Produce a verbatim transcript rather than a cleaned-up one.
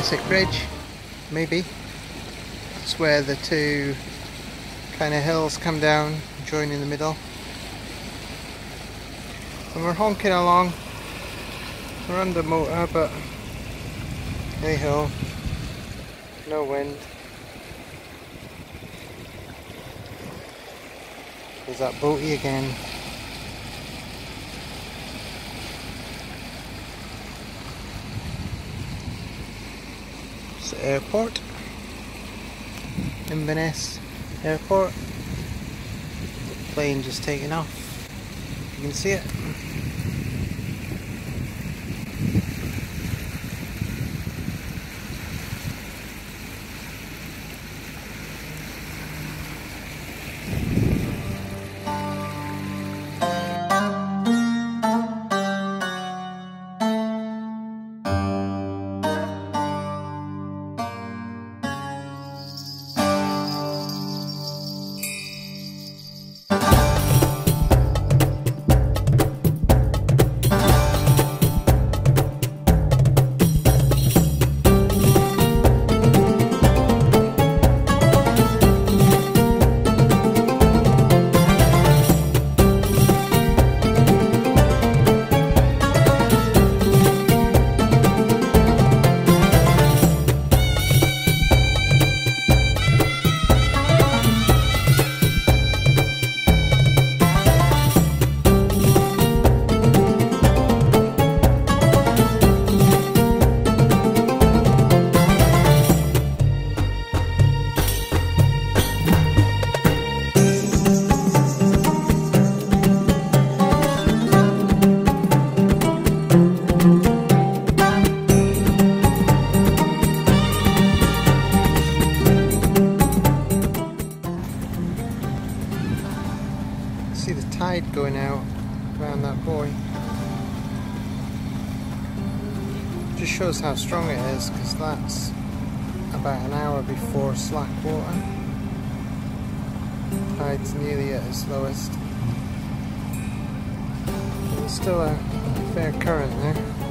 Kessock Bridge, maybe. That's where the two kind of hills come down, join in the middle. And we're honking along. We're under motor, but hey ho, no wind. There's that boaty again. It's the airport. Inverness Airport. The plane just taking off. You can see it. See the tide going out around that buoy. Just shows how strong it is, because that's about an hour before slack water. Tide's nearly at its lowest. There's still a fair current there.